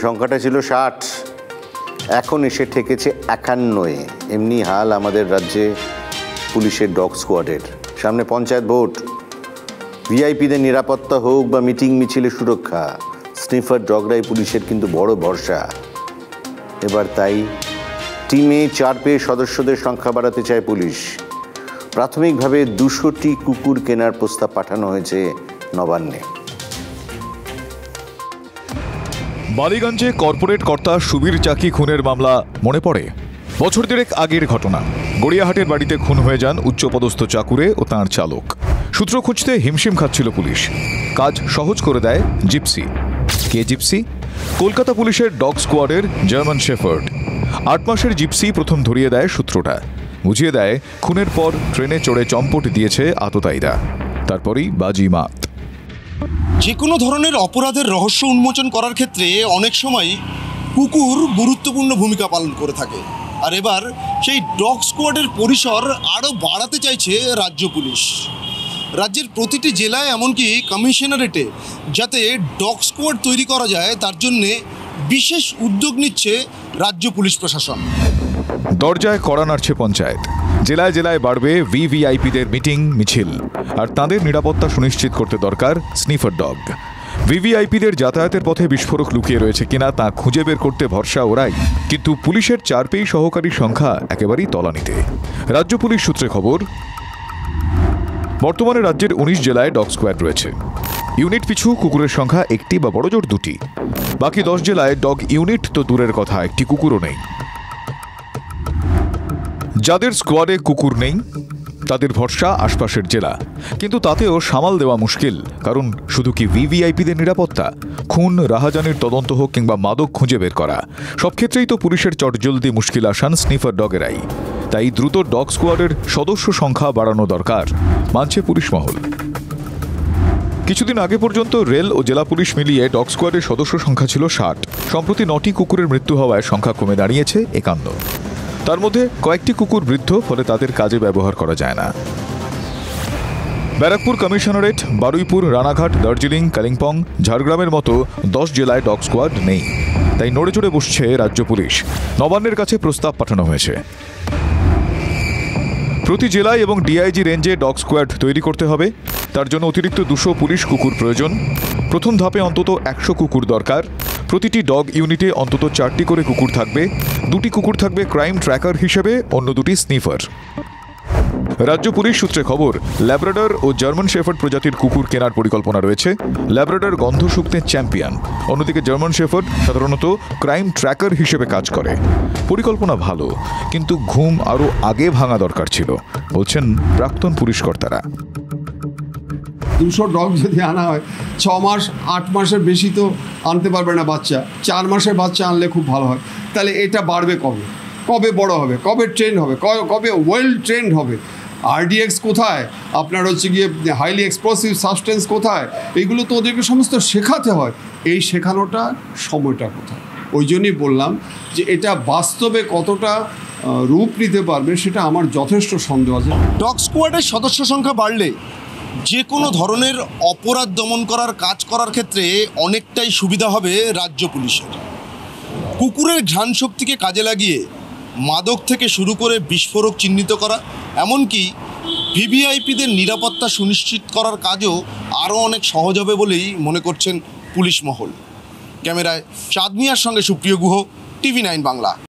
সংখ্যাটা ছিল 60, এখন এসে ঠেকেছে 51। এমনি হাল আমাদের রাজ্যে পুলিশের ডগ স্কোয়াডের। সামনে পঞ্চায়েত ভোট, ভিআইপিদের নিরাপত্তা হোক বা মিটিং মিছিলে সুরক্ষা, স্নিফার ডগরাই পুলিশের কিন্তু বড় ভরসা। এবার তাই টিমে 4 পেয়ে সদস্যদের সংখ্যা বাড়াতে চায় পুলিশ। প্রাথমিকভাবে 200টি কুকুর কেনার প্রস্তাব পাঠানো হয়েছে নবান্নে। বালিগঞ্জে কর্পোরেট কর্তা সুবীর চাকি খুনের মামলা মনে পড়ে বছর দেড়েক আগের ঘটনা। গড়িয়াহাটের বাড়িতে খুন হয়ে যান উচ্চপদস্থ চাকুরে ও তাঁর চালক। সূত্র খুঁজতে হিমশিম খাচ্ছিল পুলিশ। কাজ সহজ করে দেয় জিপসি। কে জিপসি? কলকাতা পুলিশের ডগ স্কোয়াডের জার্মান শেফার্ড। 8 মাসের জিপসি প্রথম ধরিয়ে দেয় সূত্রটা। বুঝিয়ে দেয় খুনের পর ট্রেনে চড়ে চম্পট দিয়েছে আততায়ীরা। তারপরেই বাজি মাত। যে কোনো ধরনের অপরাধের রহস্য উন্মোচন করার ক্ষেত্রে অনেক সময় কুকুর গুরুত্বপূর্ণ ভূমিকা পালন করে থাকে। আর এবার সেই ডগ স্কোয়াডের পরিসর আরও বাড়াতে চাইছে রাজ্য পুলিশ। রাজ্যের প্রতিটি জেলায় এমনকি কমিশনারেটে যাতে ডগ স্কোয়াড তৈরি করা যায় তার জন্যে বিশেষ উদ্যোগ নিচ্ছে রাজ্য পুলিশ প্রশাসন। দরজায় কড়া নাড়ছে পঞ্চায়েত। জেলায় জেলায় বাড়বে ভিভিআইপিদের মিটিং মিছিল। আর তাঁদের নিরাপত্তা সুনিশ্চিত করতে দরকার স্নিফার ডগ। ভিভিআইপিদের যাতায়াতের পথে বিস্ফোরক লুকিয়ে রয়েছে কিনা তা খুঁজে বের করতে ভরসা ওরাই। কিন্তু পুলিশের 4 পেয়ে সহকারীর সংখ্যা একেবারেই তলানিতে। রাজ্য পুলিশ সূত্রে খবর, বর্তমানে রাজ্যের 19 জেলায় ডগ স্কোয়াড রয়েছে। ইউনিট পিছু কুকুরের সংখ্যা 1টি বা বড়জোর 2টি। বাকি 10 জেলায় ডগ ইউনিট তো দূরের কথা, একটি কুকুরও নেই। যাদের স্কোয়াডে কুকুর নেই তাদের ভরসা আশপাশের জেলা। কিন্তু তাতেও সামাল দেওয়া মুশকিল। কারণ শুধু কি ভিভিআইপিদের নিরাপত্তা, খুন রাহাজানির তদন্ত হোক কিংবা মাদক খুঁজে বের করা, সব ক্ষেত্রেই তো পুলিশের চটজলদি মুশকিল আসান স্নিফার ডগেরাই। তাই দ্রুত ডগ স্কোয়াডের সদস্য সংখ্যা বাড়ানো দরকার, মানছে পুলিশ মহল। কিছুদিন আগে পর্যন্ত রেল ও জেলা পুলিশ মিলিয়ে ডগ স্কোয়াডের সদস্য সংখ্যা ছিল 60। সম্প্রতি 9টি কুকুরের মৃত্যু হওয়ায় সংখ্যা কমে দাঁড়িয়েছে 51। তার মধ্যে কয়েকটি কুকুর বৃদ্ধ, ফলে তাদের কাজে ব্যবহার করা যায় না। ব্যারাকপুর কমিশনারেট, বারুইপুর, রানাঘাট, দার্জিলিং, কালিম্পং, ঝাড়গ্রামের মতো 10 জেলায় ডগ স্কোয়াড নেই। তাই নড়ে চড়ে বসছে রাজ্য পুলিশ। নবান্নের কাছে প্রস্তাব পাঠানো হয়েছে। প্রতি জেলায় এবং ডিআইজি রেঞ্জে ডগ স্কোয়াড তৈরি করতে হবে। তার জন্য অতিরিক্ত 200 পুলিশ কুকুর প্রয়োজন। প্রথম ধাপে অন্তত 100 কুকুর দরকার। প্রতিটি ডগ ইউনিটে অন্তত 4টি করে কুকুর থাকবে। 2টি কুকুর থাকবে ক্রাইম ট্র্যাকার হিসেবে, অন্য 2টি স্নিফার। রাজ্য পুলিশ সূত্রে খবর, ল্যাব্রাডর ও জার্মান শেফার্ড প্রজাতির কুকুর কেনার পরিকল্পনা রয়েছে। ল্যাব্রাডর গন্ধ শুঁকতে চ্যাম্পিয়ন, অন্যদিকে জার্মান শেফার্ড সাধারণত ক্রাইম ট্র্যাকার হিসেবে কাজ করে। পরিকল্পনা ভালো, কিন্তু ঘুম আরও আগে ভাঙা দরকার ছিল, বলছেন প্রাক্তন পুলিশ কর্তারা। 200 ডগ যদি আনা হয়, 6 মাস 8 মাসের বেশি তো আনতে পারবে না বাচ্চা। 4 মাসের বাচ্চা আনলে খুব ভালো হয়। তাহলে এটা বাড়বে কবে? কবে বড় হবে? কবে ট্রেন্ড হবে? কবে ওয়েল ট্রেন্ড হবে? আরডিএক্স কোথায়? আপনার হচ্ছে গিয়ে হাইলি এক্সপ্লোসিভ সাবস্টেন্স কোথায়? এইগুলো তো ওদেরকে সমস্ত শেখাতে হয়। এই শেখানোটা সময়টা কোথায়? ওই জন্যই বললাম যে এটা বাস্তবে কতটা রূপ নিতে পারবে সেটা আমার যথেষ্ট সন্দেহ আছে। ডগ স্কোয়াডের সদস্য সংখ্যা বাড়লে যে কোনো ধরনের অপরাধ দমন করার কাজ করার ক্ষেত্রে অনেকটাই সুবিধা হবে রাজ্য পুলিশের। কুকুরের ঘ্রাণ শক্তিকে কাজে লাগিয়ে মাদক থেকে শুরু করে বিস্ফোরক চিহ্নিত করা, এমনকি ভিভিআইপিদের নিরাপত্তা সুনিশ্চিত করার কাজও আরও অনেক সহজ হবে বলেই মনে করছেন পুলিশ মহল। ক্যামেরায় চাঁদ মিয়ার সঙ্গে সুপ্রিয় গুহ, টিভি 9 বাংলা।